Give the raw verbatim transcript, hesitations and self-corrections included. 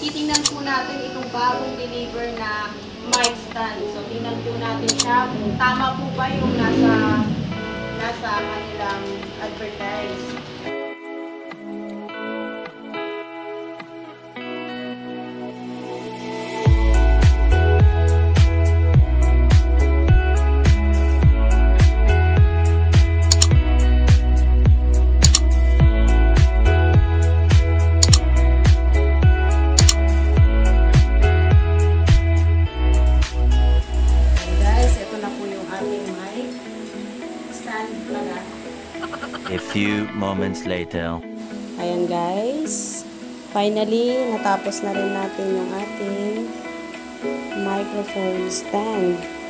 titingnan po natin itong bagong deliver na mic stand. So, tingnan po natin siya kung tama po ba yung nasa, nasa kanilang advertise. A few moments later. Ayan guys, finally natapos na rin natin yung ating microphone stand.